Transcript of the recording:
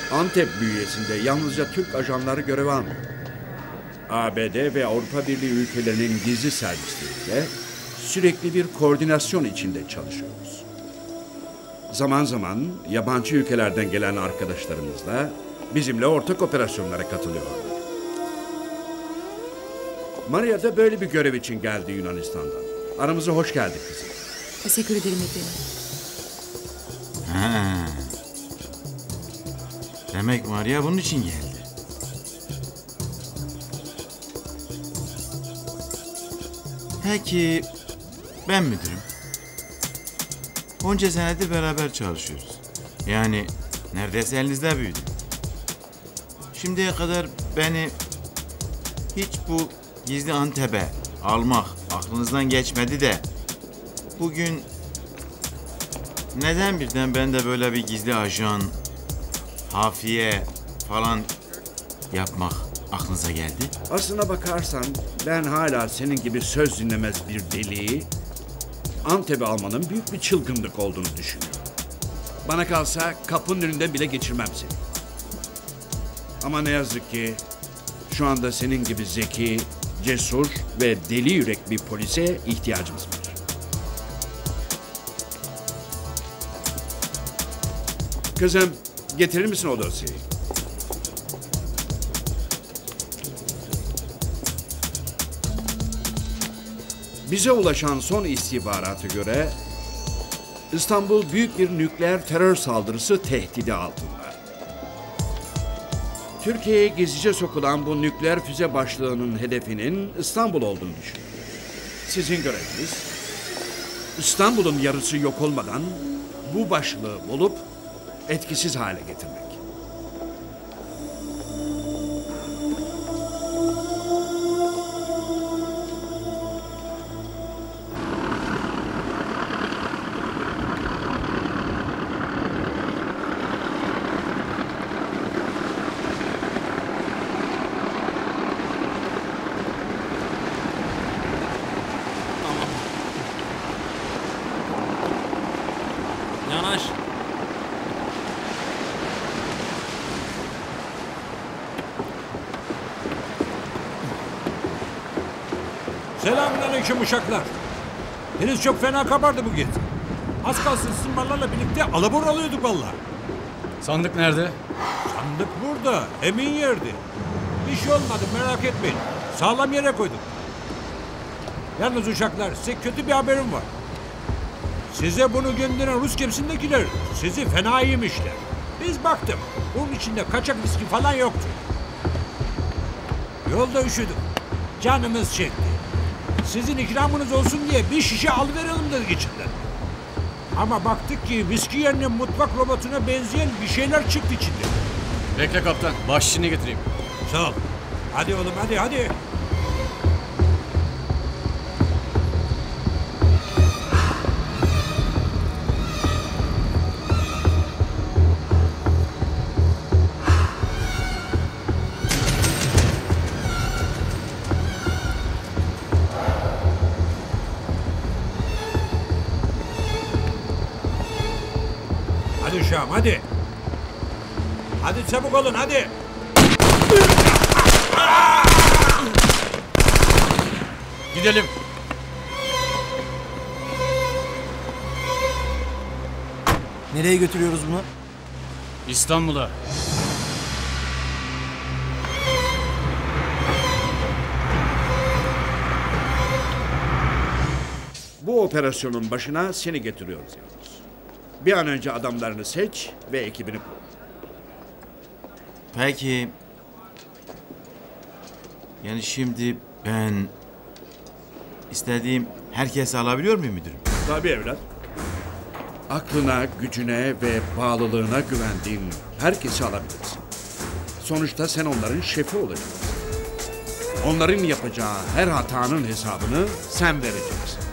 Antep bünyesinde yalnızca Türk ajanları görev almıyor. ABD ve Avrupa Birliği ülkelerinin gizli servisleriyle sürekli bir koordinasyon içinde çalışıyoruz. Zaman zaman yabancı ülkelerden gelen arkadaşlarımız da bizimle ortak operasyonlara katılıyorlar. Maria da böyle bir görev için geldi Yunanistan'dan. Aramıza hoş geldin kızım. Teşekkür ederim efendim. Ha. Demek Maria bunun için geldi. Peki ben müdürüm. Onca senedir beraber çalışıyoruz. Yani neredeyse elinizde büyüdüm. Şimdiye kadar beni hiç bu gizli Antep'e almak aklınızdan geçmedi de bugün neden birden ben de böyle bir gizli ajan, hafiye falan yapmak aklınıza geldi? Aslına bakarsan ben hala senin gibi söz dinlemez bir deliği Antep'e almanın büyük bir çılgınlık olduğunu düşünüyorum. Bana kalsa kapının önünden bile geçirmem seni. Ama ne yazık ki şu anda senin gibi zeki, cesur ve deli yürek bir polise ihtiyacımız var. Kızım, getirir misin o dosyayı? Bize ulaşan son istihbarata göre İstanbul büyük bir nükleer terör saldırısı tehdidi altında. Türkiye'ye gizlice sokulan bu nükleer füze başlığının hedefinin İstanbul olduğunu düşünüyorum. Sizin göreviniz İstanbul'un yarısı yok olmadan bu başlığı bulup etkisiz hale getirmek. Yanaş. Selamünaleyküm uşaklar. Deniz çok fena kabardı bu gece. Az kalsın sımbarlarla birlikte alabor alıyorduk vallahi. Sandık nerede? Sandık burada, emin yerde. Bir şey olmadı, merak etmeyin. Sağlam yere koyduk. Yalnız uşaklar, size kötü bir haberim var. Size bunu gönderen Rus gemisindekiler sizi fena yemişler. Biz baktık, bunun içinde kaçak viski falan yoktu. Yolda üşüdük, canımız çekti. Sizin ikramınız olsun diye bir şişe alıverelim dedik içinden. Ama baktık ki viski yerine mutfak robotuna benzeyen bir şeyler çıktı içinde. Bekle kaptan. Baş şişini getireyim. Sağ ol. Hadi oğlum hadi. Hadi uşağım hadi. Hadi çabuk olun hadi. Gidelim. Nereye götürüyoruz bunu? İstanbul'a. Bu operasyonun başına seni getiriyoruz yalnız. Bir an önce adamlarını seç ve ekibini kur. Peki yani şimdi ben istediğim herkesi alabiliyor muyum müdürüm? Tabii evlat. Aklına, gücüne ve bağlılığına güvendiğin herkesi alabilirsin. Sonuçta sen onların şefi olacaksın. Onların yapacağı her hatanın hesabını sen vereceksin.